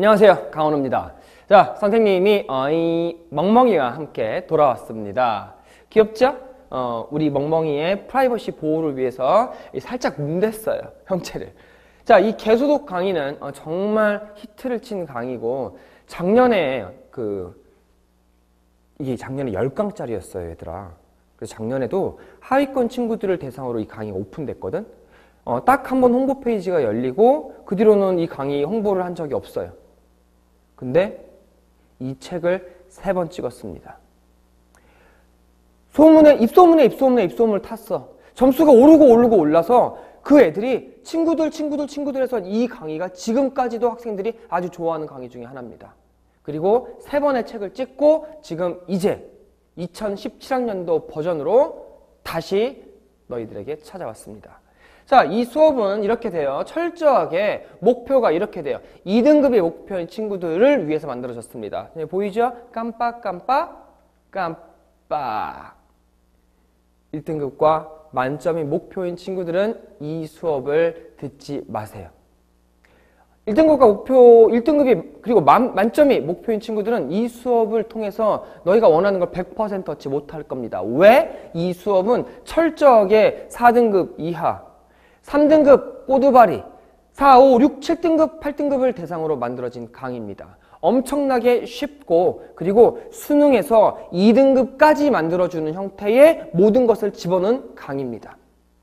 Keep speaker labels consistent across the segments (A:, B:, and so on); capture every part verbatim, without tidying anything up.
A: 안녕하세요, 강원우입니다. 자, 선생님이 어, 이 멍멍이와 함께 돌아왔습니다. 귀엽죠? 어, 우리 멍멍이의 프라이버시 보호를 위해서 살짝 뭉댔어요, 형체를. 자, 이 개소독 강의는 어, 정말 히트를 친 강의고, 작년에 그 이게 작년에 열 강짜리였어요, 얘들아. 그래서 작년에도 하위권 친구들을 대상으로 이 강의가 오픈됐거든. 어, 딱 한 번 홍보 페이지가 열리고 그 뒤로는 이 강의 홍보를 한 적이 없어요. 근데 이 책을 세 번 찍었습니다. 소문에, 입소문에 입소문에 입소문을 탔어. 점수가 오르고 오르고 올라서 그 애들이 친구들 친구들 친구들 해서 이 강의가 지금까지도 학생들이 아주 좋아하는 강의 중에 하나입니다. 그리고 세 번의 책을 찍고 지금 이제 이천십칠 학년도 버전으로 다시 너희들에게 찾아왔습니다. 자, 이 수업은 이렇게 돼요. 철저하게 목표가 이렇게 돼요. 이 등급의 목표인 친구들을 위해서 만들어졌습니다. 네, 보이죠? 깜빡깜빡 깜빡. 일 등급과 만점이 목표인 친구들은 이 수업을 듣지 마세요. 일 등급과 목표, 일 등급이 그리고 만, 만점이 목표인 친구들은 이 수업을 통해서 너희가 원하는 걸 백 퍼센트 얻지 못할 겁니다. 왜? 이 수업은 철저하게 사 등급 이하, 삼 등급 꼬두바리, 사, 오, 육, 칠 등급, 팔 등급을 대상으로 만들어진 강의입니다. 엄청나게 쉽고 그리고 수능에서 이 등급까지 만들어주는 형태의 모든 것을 집어넣은 강의입니다.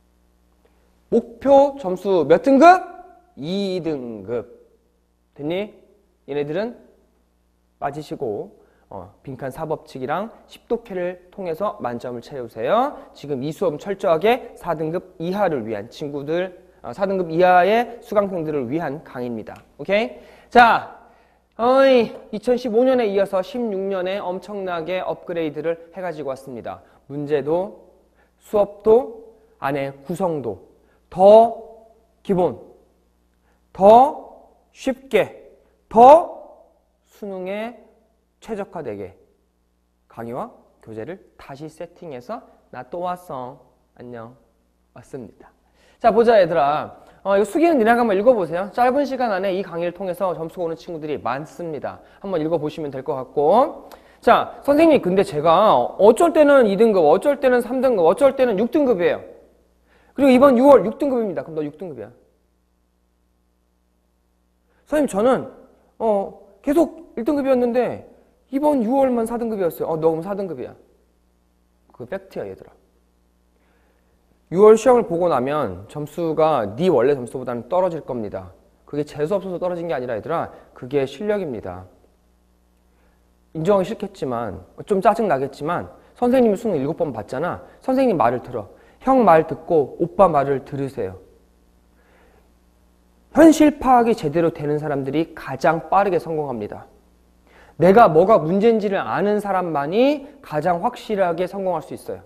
A: 목표 점수 몇 등급? 이 등급. 됐니? 얘네들은 빠지시고 어, 빈칸 사법칙이랑 십독해를 통해서 만점을 채우세요. 지금 이 수업은 철저하게 사 등급 이하를 위한 친구들, 어, 사 등급 이하의 수강생들을 위한 강의입니다. 오케이? 자, 어이, 이천십오 년에 이어서 십육 년에 엄청나게 업그레이드를 해가지고 왔습니다. 문제도, 수업도, 안에 구성도 더 기본, 더 쉽게, 더 수능에 최적화되게 강의와 교재를 다시 세팅해서 나 또 왔어. 안녕. 왔습니다. 자, 보자 얘들아. 어, 이거 수기는 니네가 한번 읽어보세요. 짧은 시간 안에 이 강의를 통해서 점수가 오는 친구들이 많습니다. 한번 읽어보시면 될 것 같고. 자, 선생님 근데 제가 어쩔 때는 이 등급, 어쩔 때는 삼 등급, 어쩔 때는 육 등급이에요. 그리고 이번 유월 육 등급입니다. 그럼 너 육 등급이야. 선생님 저는 어, 계속 일 등급이었는데 이번 유월만 사 등급이었어요. 어, 너 그럼 사 등급이야. 그 팩트야 얘들아. 유월 시험을 보고 나면 점수가 네 원래 점수보다는 떨어질 겁니다. 그게 재수 없어서 떨어진 게 아니라 얘들아, 그게 실력입니다. 인정하기 싫겠지만, 좀 짜증 나겠지만 선생님이 수능 일곱 번 봤잖아. 선생님 말을 들어. 형 말 듣고 오빠 말을 들으세요. 현실 파악이 제대로 되는 사람들이 가장 빠르게 성공합니다. 내가 뭐가 문제인지를 아는 사람만이 가장 확실하게 성공할 수 있어요.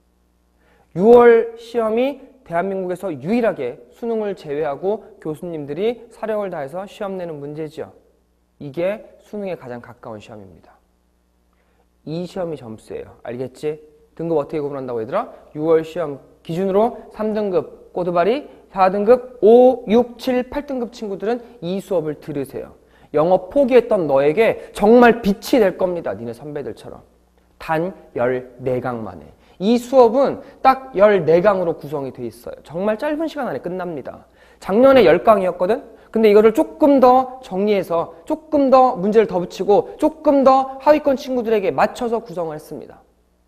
A: 유월 시험이 대한민국에서 유일하게 수능을 제외하고 교수님들이 사력을 다해서 시험 내는 문제지요. 이게 수능에 가장 가까운 시험입니다. 이 시험이 점수예요. 알겠지? 등급 어떻게 구분한다고 얘들아? 유월 시험 기준으로 삼 등급 꼬두바리, 사 등급, 오, 육, 칠, 팔 등급 친구들은 이 수업을 들으세요. 영어 포기했던 너에게 정말 빛이 될 겁니다. 니네 선배들처럼. 단 열네 강 만에. 이 수업은 딱 열네 강으로 구성이 돼 있어요. 정말 짧은 시간 안에 끝납니다. 작년에 열 강이었거든? 근데 이거를 조금 더 정리해서 조금 더 문제를 더 붙이고 조금 더 하위권 친구들에게 맞춰서 구성을 했습니다.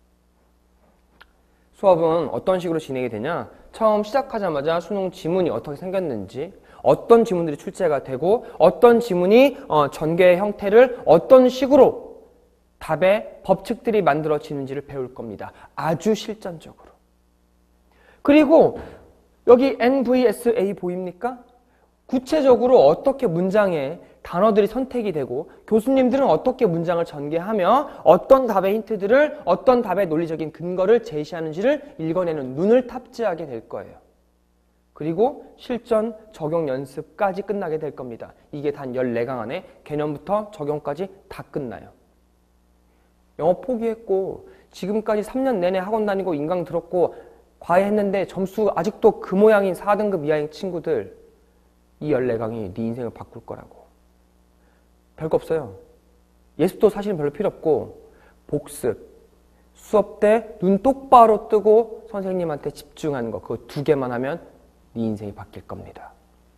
A: 수업은 어떤 식으로 진행이 되냐? 처음 시작하자마자 수능 지문이 어떻게 생겼는지, 어떤 지문들이 출제가 되고 어떤 지문이 어, 전개의 형태를 어떤 식으로 답의 법칙들이 만들어지는지를 배울 겁니다. 아주 실전적으로. 그리고 여기 엔 브이 에스 에이 보입니까? 구체적으로 어떻게 문장에 단어들이 선택이 되고 교수님들은 어떻게 문장을 전개하며 어떤 답의 힌트들을 어떤 답의 논리적인 근거를 제시하는지를 읽어내는 눈을 탑재하게 될 거예요. 그리고 실전 적용 연습까지 끝나게 될 겁니다. 이게 단 열네 강 안에 개념부터 적용까지 다 끝나요. 영어 포기했고 지금까지 삼 년 내내 학원 다니고 인강 들었고 과외했는데 점수 아직도 그 모양인 사 등급 이하인 친구들, 이 열네 강이 네 인생을 바꿀 거라고. 별거 없어요. 예습도 사실은 별로 필요 없고 복습, 수업 때 눈 똑바로 뜨고 선생님한테 집중하는 거, 그거 두 개만 하면 네 인생이 바뀔 겁니다.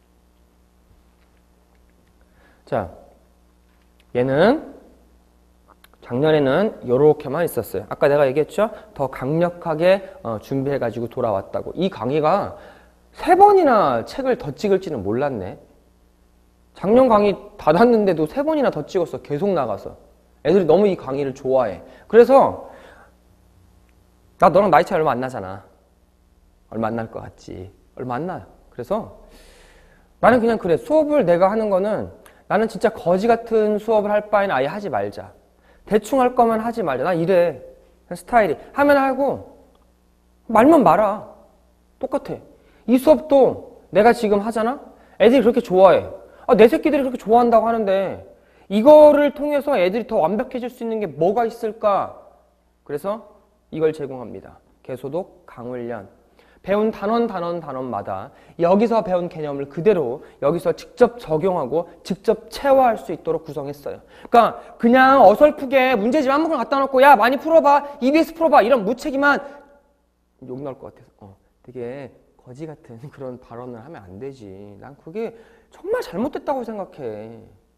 A: 자, 얘는 작년에는 이렇게만 있었어요. 아까 내가 얘기했죠? 더 강력하게 어, 준비해가지고 돌아왔다고. 이 강의가 세 번이나 책을 더 찍을지는 몰랐네. 작년 강의 닫았는데도 세 번이나 더 찍었어. 계속 나가서. 애들이 너무 이 강의를 좋아해. 그래서 나 너랑 나이 차이 얼마 안 나잖아. 얼마 안 날 것 같지. 얼마 안 나요. 그래서 나는 그냥 그래. 수업을 내가 하는 거는 나는 진짜 거지 같은 수업을 할 바에는 아예 하지 말자. 대충 할 거면 하지 말자. 난 이래. 스타일이. 하면 하고 말면 말아. 똑같아. 이 수업도 내가 지금 하잖아? 애들이 그렇게 좋아해. 아, 내 새끼들이 그렇게 좋아한다고 하는데 이거를 통해서 애들이 더 완벽해질 수 있는 게 뭐가 있을까? 그래서 이걸 제공합니다. 개소독, 강훈련. 배운 단원, 단원, 단원마다 여기서 배운 개념을 그대로 여기서 직접 적용하고 직접 체화할 수 있도록 구성했어요. 그러니까 그냥 어설프게 문제집 아무거나 갖다 놓고 야 많이 풀어봐, 이비에스 풀어봐 이런 무책임한 욕 나올 것 같아서 어, 되게 거지 같은 그런 발언을 하면 안 되지. 난 그게 정말 잘못됐다고 생각해.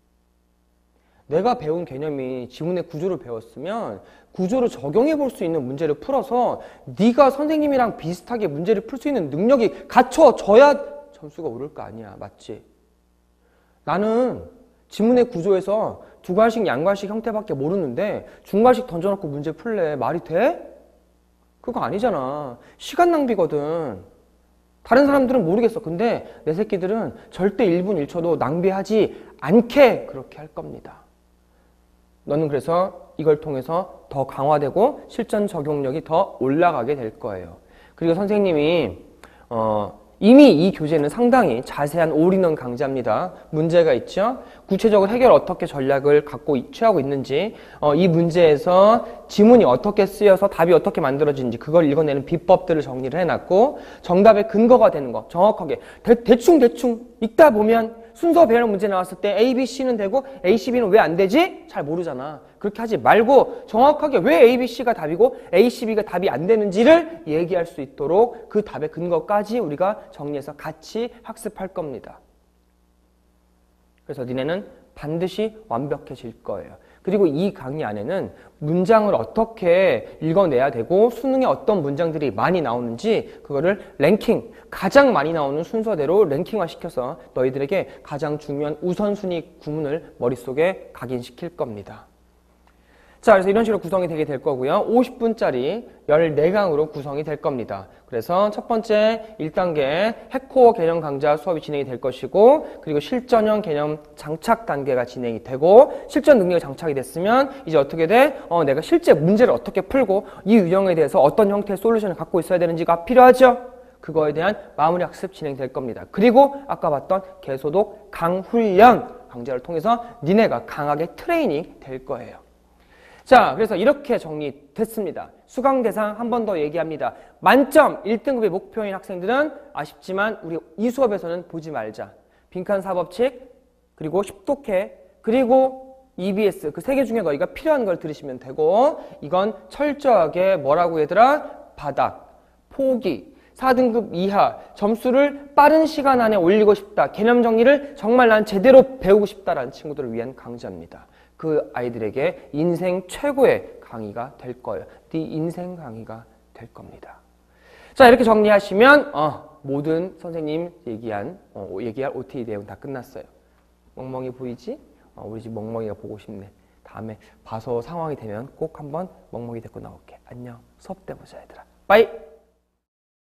A: 내가 배운 개념이 지문의 구조를 배웠으면 구조를 적용해 볼 수 있는 문제를 풀어서 네가 선생님이랑 비슷하게 문제를 풀 수 있는 능력이 갖춰져야 점수가 오를 거 아니야. 맞지? 나는 지문의 구조에서 두괄식, 양괄식 형태밖에 모르는데 중괄식 던져놓고 문제 풀래. 말이 돼? 그거 아니잖아. 시간 낭비거든. 다른 사람들은 모르겠어. 근데 내 새끼들은 절대 일 분 일 초도 낭비하지 않게 그렇게 할 겁니다. 너는 그래서 이걸 통해서 더 강화되고 실전 적용력이 더 올라가게 될 거예요. 그리고 선생님이 어, 이미 이 교재는 상당히 자세한 올인원 강좌입니다. 문제가 있죠? 구체적으로 해결 어떻게 전략을 갖고 취하고 있는지, 어, 이 문제에서 지문이 어떻게 쓰여서 답이 어떻게 만들어지는지 그걸 읽어내는 비법들을 정리를 해놨고 정답의 근거가 되는 거 정확하게 대, 대충 대충 읽다 보면 순서 배열 문제 나왔을 때 A, B, C는 되고 A, C, B는 왜 안 되지? 잘 모르잖아. 그렇게 하지 말고 정확하게 왜 A, B, C가 답이고 A, C, B가 답이 안 되는지를 얘기할 수 있도록 그 답의 근거까지 우리가 정리해서 같이 학습할 겁니다. 그래서 니네는 반드시 완벽해질 거예요. 그리고 이 강의 안에는 문장을 어떻게 읽어내야 되고 수능에 어떤 문장들이 많이 나오는지 그거를 랭킹, 가장 많이 나오는 순서대로 랭킹화 시켜서 너희들에게 가장 중요한 우선순위 구문을 머릿속에 각인시킬 겁니다. 자, 그래서 이런 식으로 구성이 되게 될 거고요. 오십 분짜리 열네 강으로 구성이 될 겁니다. 그래서 첫 번째 일 단계 핵코어 개념 강좌 수업이 진행이 될 것이고 그리고 실전형 개념 장착 단계가 진행이 되고 실전 능력이 장착이 됐으면 이제 어떻게 돼? 어, 내가 실제 문제를 어떻게 풀고 이 유형에 대해서 어떤 형태의 솔루션을 갖고 있어야 되는지가 필요하죠? 그거에 대한 마무리 학습 진행될 겁니다. 그리고 아까 봤던 개소독 강훈련 강좌를 통해서 니네가 강하게 트레이닝 될 거예요. 자, 그래서 이렇게 정리됐습니다. 수강 대상 한 번 더 얘기합니다. 만점 일 등급의 목표인 학생들은 아쉽지만 우리 이 수업에서는 보지 말자. 빈칸 사법칙, 그리고 십독해, 그리고 이비에스 그 세 개 중에 너희가 필요한 걸 들으시면 되고 이건 철저하게 뭐라고 얘들아? 바닥, 포기, 사 등급 이하, 점수를 빠른 시간 안에 올리고 싶다. 개념 정리를 정말 난 제대로 배우고 싶다라는 친구들을 위한 강좌입니다. 그 아이들에게 인생 최고의 강의가 될 거예요. 네 인생 강의가 될 겁니다. 자, 이렇게 정리하시면 어, 모든 선생님 얘기한 어, 얘기할 오티이 내용 다 끝났어요. 멍멍이 보이지? 어, 우리 집 멍멍이가 보고 싶네. 다음에 봐서 상황이 되면 꼭 한번 멍멍이 데리고 나올게. 안녕. 수업 때 보자 얘들아. 빠이.